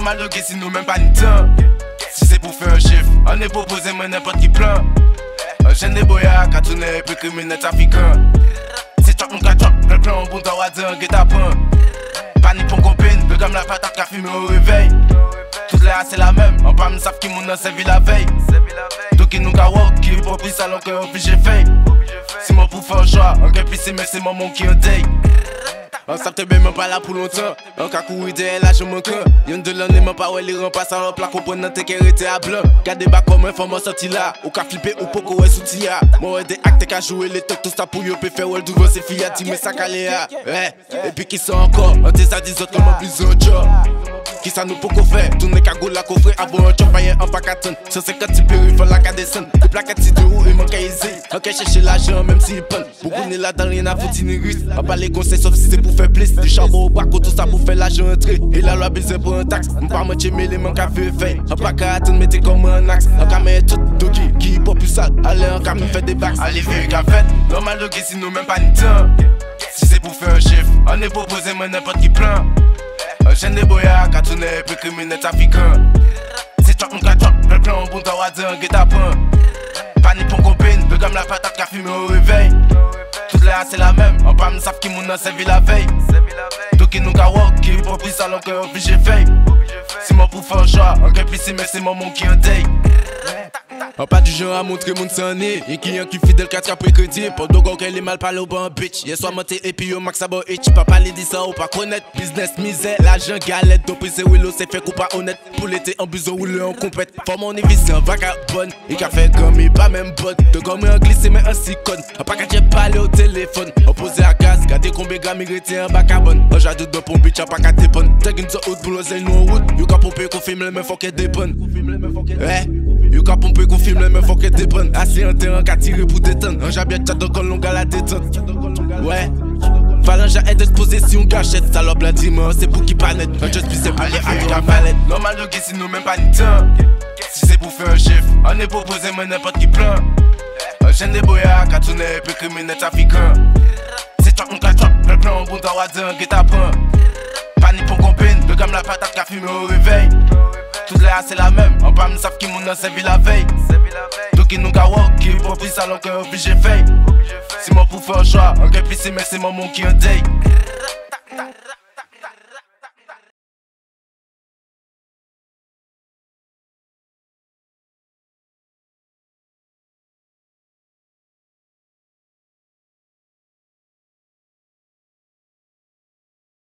Normal de guet si nous même pas ni temps. Si c'est pour faire un chiffre, on est proposé mais n'importe qui plan. Un jeune de boya, cartonné, peu criminel trafiquant. C'est choc, mon gars choc, le plan, bon temps, un guet-apens. Panique pour copine, le gamme la patate qu'a fumé au réveil. Toutes les c'est la même, on parle de savent qui m'ont servi la veille. Donc qui nous walk, qui est propre salon que obligé fait. Si moi pour faire un choix, on peut pisser mais c'est maman qui en day. On savent bien même pas là pour longtemps. On a couru derrière là je manque. Y'en de l'année même pas où les remplace en plat comprenant tes qui étaient à blanc. Gardez bas comme un format sorti là. Ou qu'a flipper ou poco ouais sous tia. Moi des actes qu'a joué les tocs tout ça pour yo peut faire ouais devant ses filles à mais ça calé à. Et puis qui sont encore. On te ça dit autres comme plus un job. Qui ça nous pour qu'on fait? Tourner cagoule la coffre avant un chop payen en pacaton. 150 types il faut la qu'à descendre. Les plaquettes si de où il manque à easy. Ok chercher l'argent même s'il pend. Beaucoup n'est là dans rien à foutre ni russe. On pas les conseils sauf si c'est pour faire plus. Du charbon au bac tout ça pour faire l'argent entrer. Et la loi bise pour un taxe. On pas mentir mais les manques à faire fait. On pas qu'à attendre mettez comme un axe. On qu'à mettre tout doki qui pas plus sale. Allez on qu'à me faire des bacs. Allez vieux qu'a fait. Normal de guet si nous même pas ni temps. Si c'est pour faire un chiffre, on est proposé mais n'importe qui plan. Un jeune de boya, cartonné, peu criminel trafiquant. C'est choc, mon gars choc, le plan, bon temps, un guet-apens. Panique pour copine, le gamme la patate qu'a fumé au réveil. Toutes les c'est la même, on parle de savent qui m'ont servi la veille. Donc qui nous walk, qui est propre salon que obligé fait. Si moi pour faire un choix, on peut pisser mais c'est maman qui en day. On pas du genre à montrer mon sang né. Y'a qui fidèle 4 après crédit. Pour dogo qu'elle est mal parlé au bon bitch. Y'a soit monté et puis yo max abo itch. Pas parler de ça ou pas connaître. Business misère, l'argent galette. Donc c'est willow c'est fait coup pas honnête. Pour l'été en buzo ou le en compète. Forme mon évis c'est un vagabond. Il qu'a fait gomme mais pas même bonne. De gomme en glissé mais un sicone. On pas qu'à j'ai parlé au téléphone. On posé à gaz, gardez combien grammes il un bac à bonne. On j'adore de pour bitch, on pas qu'à dépendre. T'as une zone haute pour l'oseille nous en route. You qu'a pompé qu'on filme le même faut qu'elle dépende. You qu'a pompé qu'on filme le même faut qu'elle dépende. Assis en terrain qu'a tiré pour détendre. Un j'habite chat de colon à la détente. Ouais. Phalange à être exposé si on gâchette. Salope la dimanche, c'est pour qui pas net. Un just c'est pour les actes la palette. Normal de guet si nous même pas ni temps. Si c'est pour faire un chiffre, on est proposé mais n'importe qui plan. Un jeune de boya, cartonné, peu criminel trafiquant. C'est choc, mon gars choc, le plan, bon temps, un guet-apens. Panique pour copine, le gamme la patate qu'a fumé au réveil. Toutes les c'est la même, on parle de savent qui m'ont servi la veille. Donc qui nous walk, qui est propre salon que obligé fait. Si moi pour faire un choix, on peut pisser mais c'est maman qui en day.